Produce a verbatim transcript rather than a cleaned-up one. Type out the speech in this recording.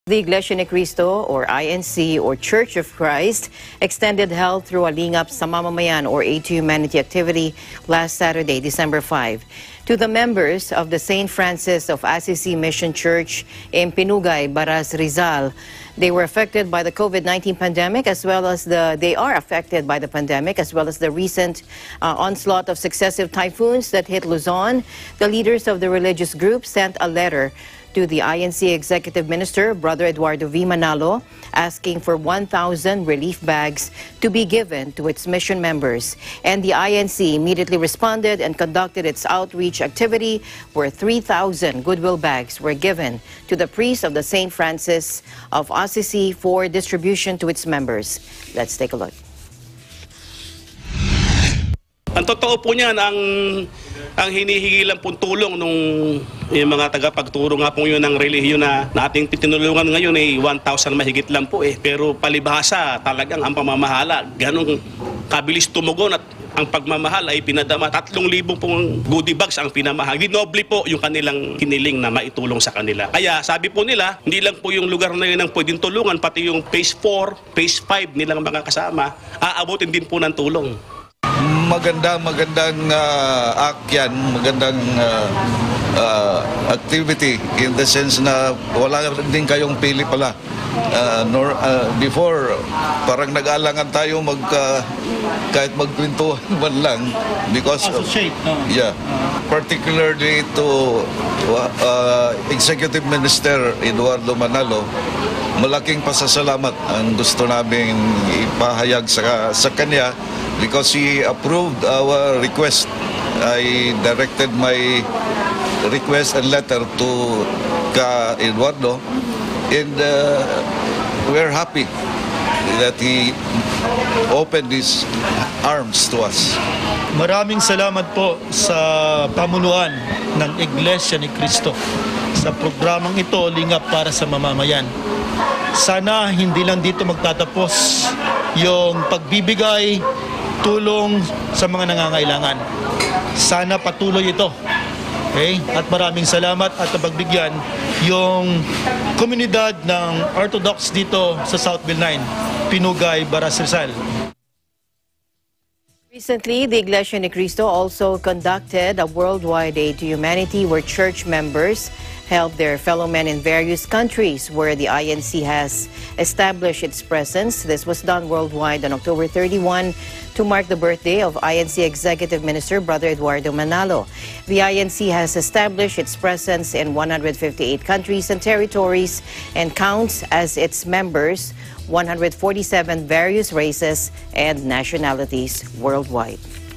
The Iglesia Ni Cristo, or I N C, or Church of Christ, extended help through a Lingap Sa Mamamayan, or Aid to Humanity activity last Saturday, December fifth, to the members of the Saint Francis of Assisi Mission Church in Pinugay, Baras, Rizal. They were affected by the COVID nineteen pandemic, as well as the, they are affected by the pandemic, as well as the recent uh, onslaught of successive typhoons that hit Luzon. The leaders of the religious group sent a letter to the I N C Executive Minister, Brother Eduardo V. Manalo, asking for one thousand relief bags to be given to its mission members. And the I N C immediately responded and conducted its outreach activity where three thousand goodwill bags were given to the priests of the Saint Francis of Assisi for distribution to its members. Let's take a look. Ang totoo po niyan, ang, ang hinihingi lang pong tulong nung yung mga tagapagturo nga po yun ng relihiyon na nating tinulungan ngayon ay one thousand mahigit lang po eh. Pero palibhasa talagang ang pamamahala, ganong kabilis tumugon at ang pagmamahal ay pinadama. Tatlong libong pong goodie bags ang pinamahal. Dinoble po yung kanilang kiniling na maitulong sa kanila. Kaya sabi po nila, hindi lang po yung lugar na yun ang pwedeng tulungan, pati yung phase four, phase five nilang mga kasama, aabutin din po ng tulong. Maganda, magandang uh, akyan, magandang uh, uh, activity in the sense na wala din kayong pili pala. Uh, nor, uh, before, parang nag-alangan tayo mag, uh, kahit magkwentuhan man lang because of, yeah, particularly to uh, Executive Minister Eduardo Manalo, malaking pasasalamat ang gusto namin ipahayag sa, sa kanya because he approved our request. I directed my request and letter to Ka Eduardo, and uh, we're happy that he opened his arms to us. Maraming salamat po sa pamunuan ng Iglesia Ni Cristo sa programang ito, Lingap para sa Mamamayan. Sana hindi lang dito magtatapos yung pagbibigay tulong sa mga nangangailangan. Sana patuloy ito. Okay? At maraming salamat at napagbigyan yung komunidad ng Orthodox dito sa Southville nine, Pinugay, Baras, Rizal. Recently, the Iglesia Ni Cristo also conducted a worldwide Aid to Humanity where church members help their fellow men in various countries where the I N C has established its presence. This was done worldwide on October thirty-first to mark the birthday of I N C Executive Minister Brother Eduardo Manalo. The I N C has established its presence in one hundred fifty-eight countries and territories and counts as its members one hundred forty-seven various races and nationalities worldwide.